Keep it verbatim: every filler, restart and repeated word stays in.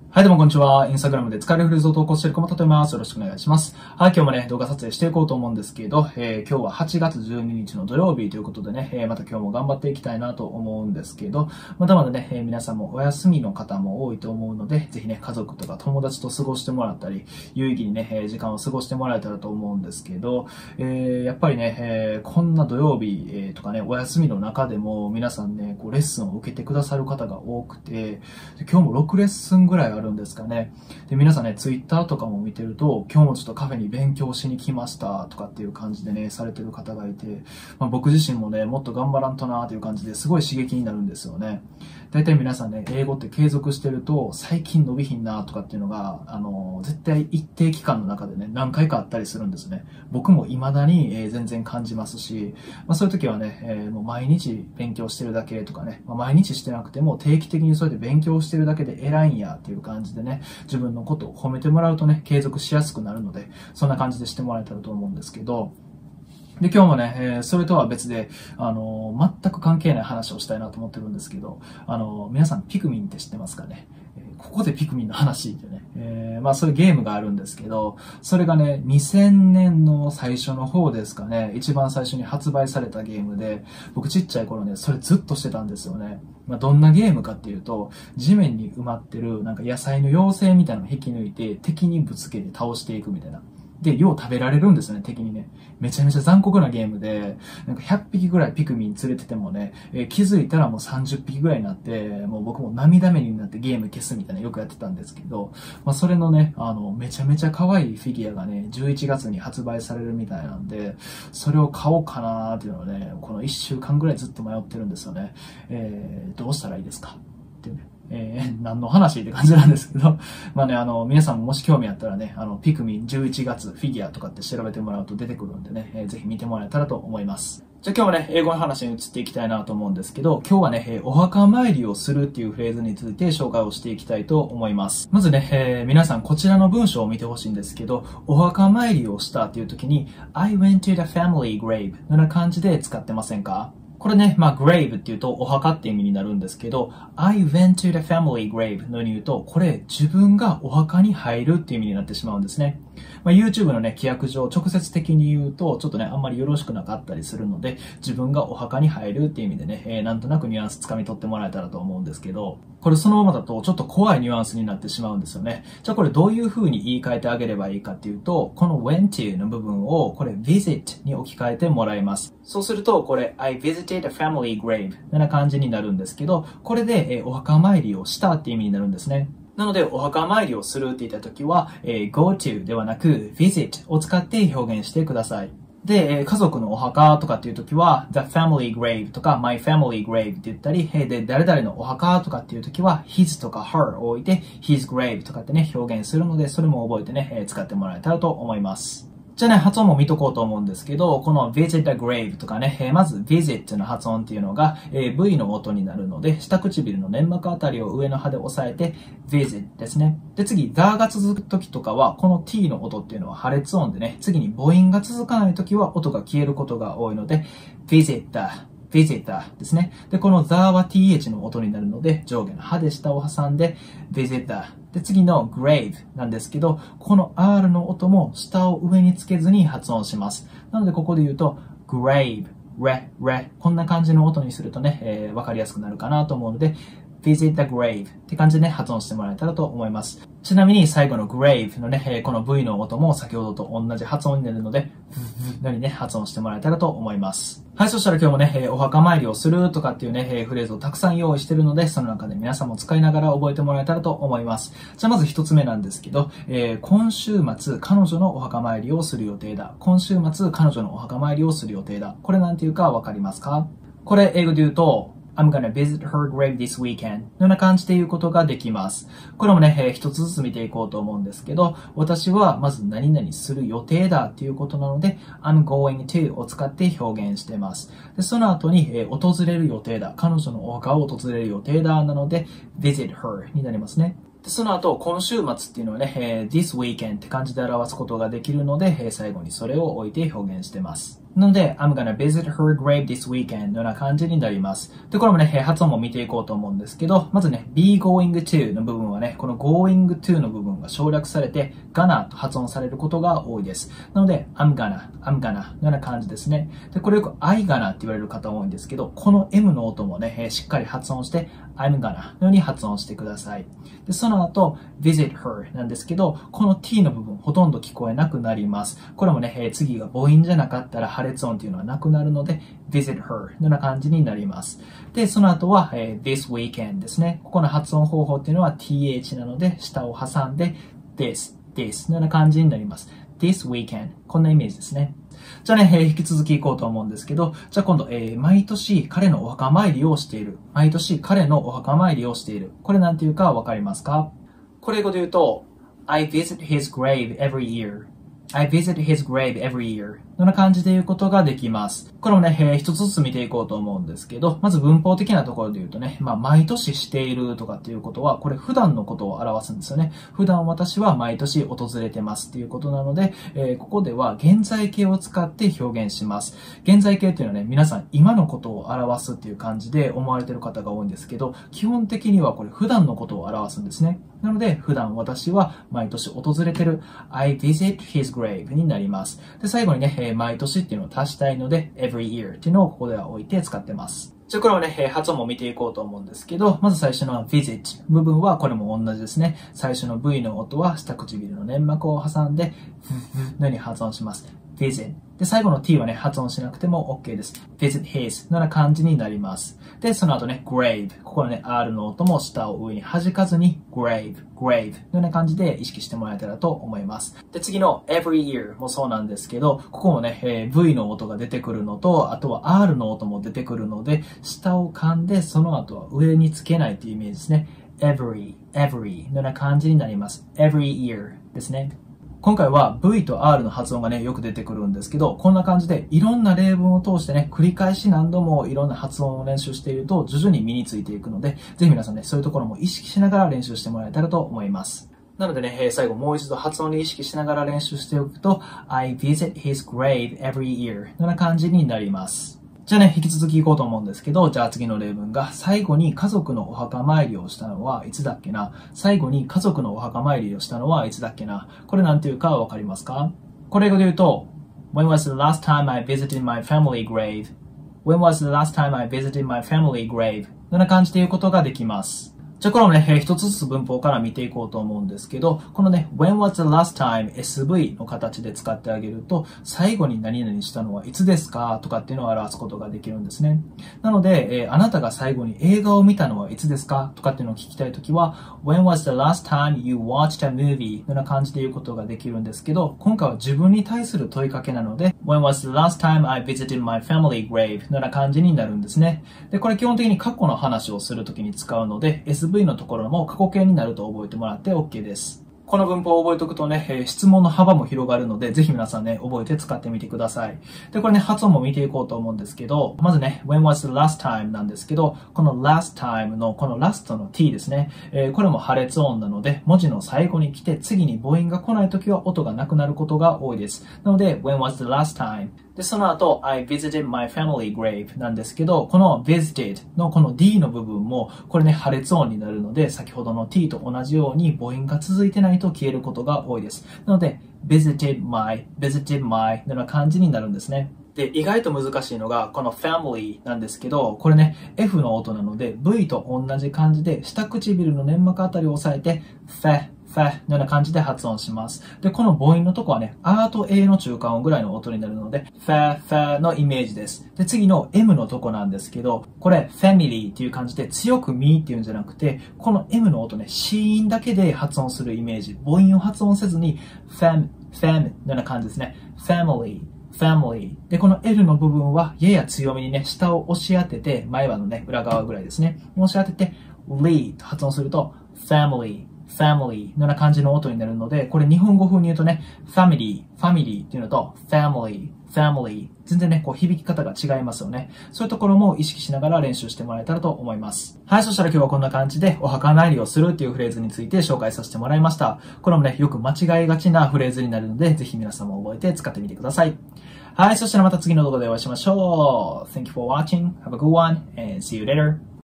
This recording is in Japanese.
はい、どうもこんにちは。インスタグラムで使えるフレーズを投稿しているコマとといます。よろしくお願いします。はい、今日もね、動画撮影していこうと思うんですけど、えー、今日ははちがつじゅうににちの土曜日ということでね、えー、また今日も頑張っていきたいなと思うんですけど、まだまだね、えー、皆さんもお休みの方も多いと思うので、ぜひね、家族とか友達と過ごしてもらったり、有意義にね、えー、時間を過ごしてもらえたらと思うんですけど、えー、やっぱりね、えー、こんな土曜日、えー、とかね、お休みの中でも皆さんね、こうレッスンを受けてくださる方が多くて、今日もろくレッスンぐらいあるんですかね。で、皆さんね、ツイッターとかも見てると、今日もちょっとカフェに勉強しに来ましたとかっていう感じでね、されてる方がいて、まあ、僕自身もね、もっと頑張らんとなーという感じですごい刺激になるんですよね。大体皆さんね、英語って継続してると、最近伸びひんなとかっていうのが、あの、絶対一定期間の中でね、何回かあったりするんですね。僕も未だに、えー、全然感じますし、まあそういう時はね、えー、もう毎日勉強してるだけとかね、まあ、毎日してなくても定期的にそれで勉強してるだけで偉いんやっていう感じでね、自分のことを褒めてもらうとね、継続しやすくなるので、そんな感じでしてもらえたらと思うんですけど、で、今日もね、えー、それとは別で、あのー、全く関係ない話をしたいなと思ってるんですけど、あのー、皆さんピクミンって知ってますかね？えー、ここでピクミンの話ってね、えー、まあそういうゲームがあるんですけど、それがね、にせんねんの最初の方ですかね、一番最初に発売されたゲームで、僕ちっちゃい頃ね、それずっとしてたんですよね。まあどんなゲームかっていうと、地面に埋まってるなんか野菜の妖精みたいなのを引き抜いて、敵にぶつけて倒していくみたいな。で、よう食べられるんですよね、敵にね。めちゃめちゃ残酷なゲームで、なんかひゃっぴきぐらいピクミン連れててもね、えー、気づいたらもうさんじゅっぴきぐらいになって、もう僕も涙目になってゲーム消すみたいなよくやってたんですけど、まあそれのね、あの、めちゃめちゃ可愛いフィギュアがね、じゅういちがつに発売されるみたいなんで、それを買おうかなーっていうのをね、このいっしゅうかんぐらいずっと迷ってるんですよね。えー、どうしたらいいですかっていうね。えー、何の話って感じなんですけど、まあね、あの、皆さんももし興味あったらね、あの、ピクミンじゅういちがつフィギュアとかって調べてもらうと出てくるんでね、えー、ぜひ見てもらえたらと思います。じゃあ今日はね、英語の話に移っていきたいなと思うんですけど、今日はね、えー、お墓参りをするっていうフレーズについて紹介をしていきたいと思います。まずね、えー、皆さんこちらの文章を見てほしいんですけど、お墓参りをしたっていう時に、I went to the family grave のような感じで使ってませんか？これね、まあ、grave っていうとお墓って意味になるんですけど、I went to the family grave のように言うと、これ自分がお墓に入るっていう意味になってしまうんですね。まあ、YouTube のね、規約上直接的に言うと、ちょっとね、あんまりよろしくなかったりするので、自分がお墓に入るっていう意味でね、えー、なんとなくニュアンス掴み取ってもらえたらと思うんですけど、これそのままだとちょっと怖いニュアンスになってしまうんですよね。じゃあこれどういう風に言い換えてあげればいいかっていうと、この went to の部分をこれ visit に置き換えてもらいます。そうすると、これ I visited a family grave なな感じになるんですけど、これで、えー、お墓参りをしたっていう意味になるんですね。なので、お墓参りをするって言ったときは、えー、go to ではなく visit を使って表現してください。で、家族のお墓とかっていうときは、the family grave とか my family grave って言ったり、で、誰々のお墓とかっていうときは his とか her を置いて his grave とかってね、表現するので、それも覚えてね、使ってもらえたらと思います。じゃあね、発音も見とこうと思うんですけど、この visit a grave とかね、えー、まず visit の発音っていうのが、えー、V の音になるので、下唇の粘膜あたりを上の歯で押さえて visit ですね。で、次、the が続くときとかは、この t の音っていうのは破裂音でね、次に母音が続かないときは音が消えることが多いので、visitor。visitor ですね。で、この the は th の音になるので、上下の歯で下を挟んで visitor。で、次の grave なんですけど、この R の音も下を上につけずに発音します。なので、ここで言うと grave、re、re こんな感じの音にするとね、えー、わかりやすくなるかなと思うので、visit the grave って感じでね、発音してもらえたらと思います。ちなみに最後の grave のね、この V の音も先ほどと同じ発音になるので、のようにね、発音してもらえたらと思います。はい、そしたら今日もね、お墓参りをするとかっていうね、フレーズをたくさん用意してるので、その中で皆さんも使いながら覚えてもらえたらと思います。じゃあまず一つ目なんですけど、えー、今週末彼女のお墓参りをする予定だ。今週末彼女のお墓参りをする予定だ。これなんていうかわかりますか？これ英語で言うと、I'm gonna visit her grave this weekend のような感じで言うことができます。これもね、えー、一つずつ見ていこうと思うんですけど、私はまず何々する予定だっていうことなので、I'm going to を使って表現しています。で、その後に、えー、訪れる予定だ。彼女のお墓を訪れる予定だなので、visit her になりますね。 でその後、今週末っていうのはね、えー、this weekend って感じで表すことができるので、えー、最後にそれを置いて表現してます。なので、I'm gonna visit her grave this weekend のような感じになります。で、これもね、発音も見ていこうと思うんですけど、まずね、be going to の部分はね、この going to の部分が省略されて、gonna と発音されることが多いです。なので、I'm gonna, I'm gonna のような感じですね。で、これよく I gonna って言われる方多いんですけど、この M の音もね、しっかり発音して、I'm gonna のように発音してください。で、その後、visit her なんですけど、この t の部分ほとんど聞こえなくなります。これもね、次が母音じゃなかったら破裂音っていうのはなくなるので、visit her のような感じになります。で、その後は、えー、this weekend ですね。ここの発音方法っていうのは th なので、下を挟んで、this, this のような感じになります。this weekend こんなイメージですね。じゃあね、えー、引き続きいこうと思うんですけど、じゃあ今度、えー、毎年彼のお墓参りをしている。毎年彼のお墓参りをしている。これなんていうかわかりますか？これ英語で言うと、I visit his grave every year.I visit his grave every year. のような感じで言うことができます。これもね、えー、一つずつ見ていこうと思うんですけど、まず文法的なところで言うとね、まあ、毎年しているとかっていうことは、これ普段のことを表すんですよね。普段私は毎年訪れてますっていうことなので、えー、ここでは現在形を使って表現します。現在形っていうのはね、皆さん今のことを表すっていう感じで思われている方が多いんですけど、基本的にはこれ普段のことを表すんですね。なので、普段私は毎年訪れてる I visit his grave になります。で、最後にね、えー、毎年っていうのを足したいので every year っていうのをここでは置いて使ってます。じゃあこれをね、えー、発音も見ていこうと思うんですけど、まず最初の visit 部分はこれも同じですね。最初の V の音は下唇の粘膜を挟んで、のように発音します。visit。で、最後の t はね、発音しなくても OK です。visit his のような感じになります。で、その後ね、grave。ここのね、R の音も下を上に弾かずに grave、grave のような感じで意識してもらえたらと思います。で、次の every year もそうなんですけど、ここもね、えー、V の音が出てくるのと、あとは R の音も出てくるので、下を噛んで、その後は上につけないというイメージですね。every, every のような感じになります。every year ですね。今回は V と R の発音がね、よく出てくるんですけど、こんな感じでいろんな例文を通してね、繰り返し何度もいろんな発音を練習していると徐々に身についていくので、ぜひ皆さんね、そういうところも意識しながら練習してもらえたらと思います。なのでね、最後もう一度発音に意識しながら練習しておくと、I visit his grave every year のような感じになります。じゃあね、引き続き行こうと思うんですけど、じゃあ次の例文が、最後に家族のお墓参りをしたのはいつだっけな？最後に家族のお墓参りをしたのはいつだっけな？これなんていうかわかりますか？これ英語で言うと、When was the last time I visited my family grave? When was the last time I visited my family grave? のような感じで言うことができます。じゃあこれもね、一つずつ文法から見ていこうと思うんですけど、このね、when was the last time エスブイ の形で使ってあげると、最後に何々したのはいつですかとかっていうのを表すことができるんですね。なので、えー、あなたが最後に映画を見たのはいつですかとかっていうのを聞きたいときは、when was the last time you watched a movie のような感じで言うことができるんですけど、今回は自分に対する問いかけなので、when was the last time I visited my family grave のような感じになるんですね。で、これ基本的に過去の話をするときに使うので、エスブイ のところも過去形になると覚えてもらって OK です。この文法を覚えておくとね、えー、質問の幅も広がるので、ぜひ皆さんね、覚えて使ってみてください。で、これね、発音も見ていこうと思うんですけど、まずね、when was the last time なんですけど、この last time のこの last の t ですね、えー、これも破裂音なので、文字の最後に来て、次に母音が来ないときは音がなくなることが多いです。なので、when was the last time? で、その後、I visited my family grave なんですけど、この visited のこの d の部分も、これね、破裂音になるので、先ほどの t と同じように母音が続いてないと消えることが多いです。なので、visited my, visited my のような感じになるんですね。で、意外と難しいのが、この family なんですけど、これね、F の音なので、V と同じ感じで、下唇の粘膜あたりを押さえて、feh、ファのような感じで発音します。で、この母音のとこはね、R と A の中間音ぐらいの音になるので、ファファのイメージです。で、次の M のとこなんですけど、これ、family っていう感じで強くミーっていうんじゃなくて、この M の音ね、子音だけで発音するイメージ。母音を発音せずに、fam、fam のような感じですね。family。family。で、この L の部分はやや強めにね、下を押し当てて、前歯のね、裏側ぐらいですね。押し当てて、ly と発音すると、family。 family のような感じの音になるので、これ日本語風に言うとね、family、family っていうのと family、family 全然ね、こう響き方が違いますよね。そういうところも意識しながら練習してもらえたらと思います。はい、そしたら今日はこんな感じでお墓参りをするっていうフレーズについて紹介させてもらいました。これもね、よく間違いがちなフレーズになるので、ぜひ皆さんも覚えて使ってみてください。はい、そしたらまた次の動画でお会いしましょう。Thank you for watching. Have a good one and see you later.